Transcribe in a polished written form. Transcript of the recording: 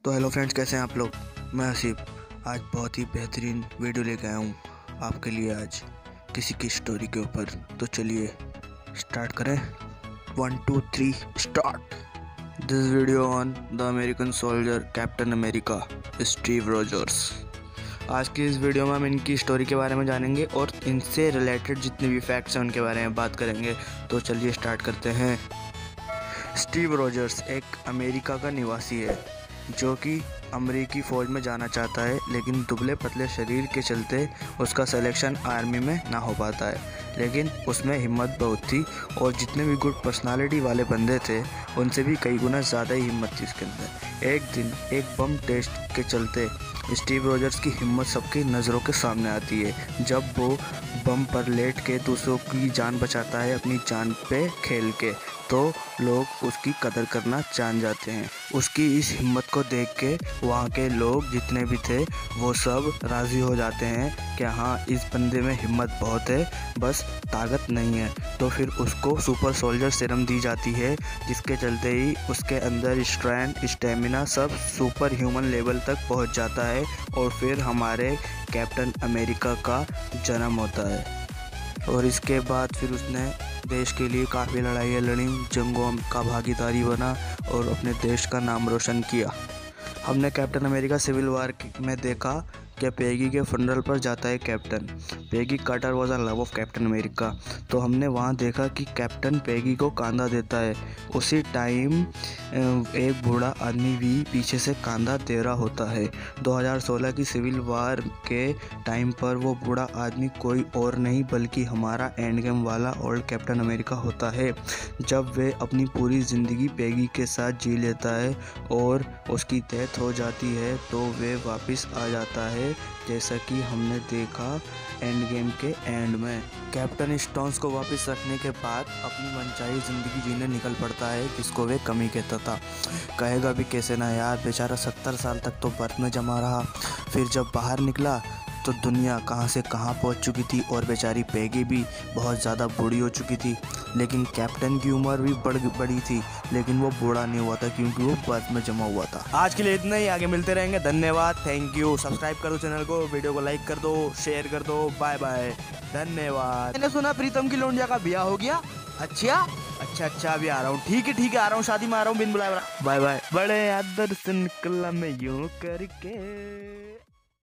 तो hello friends, कैसे हैं आप लोग। मैं हसीब आज बहुत ही बेहतरीन वीडियो लेके आया हूँ आपके लिए आज किसी की स्टोरी के ऊपर। तो चलिए स्टार्ट करें। 1 2 3 start. This video on the American soldier captain America Steve Rogers. आज की इस वीडियो में हम इनकी स्टोरी के बारे में जानेंगे और इनसे रिलेटेड जितने भी फैक्ट्स हैं उनके बारे में बात करेंगे। तो चलिए स्टार्ट करते हैं। स्टीव रोजर्स एक अमेरिका का निवासी है जो कि अमेरिकी फ़ौज में जाना चाहता है, लेकिन दुबले पतले शरीर के चलते उसका सिलेक्शन आर्मी में ना हो पाता है। लेकिन उसमें हिम्मत बहुत थी और जितने भी गुड पर्सनालिटी वाले बंदे थे उनसे भी कई गुना ज़्यादा ही हिम्मत थी उसके अंदर। एक दिन एक बम टेस्ट के चलते स्टीव रोजर्स की हिम्मत सबकी नज़रों के सामने आती है जब वो बम पर लेट के दूसरों की जान बचाता है अपनी जान पे खेल के। तो लोग उसकी कदर करना जान जाते हैं। उसकी इस हिम्मत को देख के वहाँ के लोग जितने भी थे वो सब राज़ी हो जाते हैं कि हाँ, इस बंदे में हिम्मत बहुत है, बस ताकत नहीं है। तो फिर उसको सुपर सोल्जर सीरम दी जाती है जिसके चलते ही उसके अंदर स्ट्रेंथ स्टेमिना सब सुपर ह्यूमन लेवल तक पहुँच जाता है और फिर हमारे कैप्टन अमेरिका का जन्म होता है। और इसके बाद फिर उसने देश के लिए काफ़ी लड़ाइयाँ लड़ी, जंगों का भागीदारी बना और अपने देश का नाम रोशन किया। हमने कैप्टन अमेरिका सिविल वार में देखा कि पेगी के फनरल पर जाता है captain. Peggy Carter was a love of captain America. तो हमने वहाँ देखा कि कैप्टन पेगी को कांधा देता है। उसी टाइम एक बूढ़ा आदमी भी पीछे से कांधा दे रहा होता है। 2016 की सिविल वार के टाइम पर वो बूढ़ा आदमी कोई और नहीं बल्कि हमारा एंड गेम वाला ओल्ड कैप्टन अमेरिका होता है। जब वे अपनी पूरी ज़िंदगी पेगी के साथ जी लेता है और उसकी डेथ हो जाती है तो वे वापस आ जाता है, जैसा कि हमने देखा एंड गेम के एंड में। कैप्टन स्टोन्स को वापस रखने के बाद अपनी मनचाही ज़िंदगी जीने निकल पड़ता है, जिसको वे कमी कहता था। कहेगा भी कैसे ना यार, बेचारा 70 साल तक तो बर्फ में जमा रहा, फिर जब बाहर निकला तो दुनिया कहाँ से कहाँ पहुँच चुकी थी और बेचारी पेगी भी बहुत ज़्यादा बूढ़ी हो चुकी थी। लेकिन कैप्टन की उम्र भी बड़ी थी, लेकिन वो बूढ़ा नहीं हुआ था क्योंकि वो बर्फ में जमा हुआ था। आज के लिए इतना ही, आगे मिलते रहेंगे। धन्यवाद, थैंक यू। सब्सक्राइब कर दो चैनल को, वीडियो को लाइक कर दो, शेयर कर दो। बाय बाय, धन्यवाद। मैंने सुना प्रीतम की लोंडिया का ब्याह हो गया। अच्छा अभी आ रहा हूँ। ठीक है आ रहा हूँ, शादी में आ रहा हूँ बिन बुलाए। Bye bye. बड़े आदर से निकला मैं यूं करके।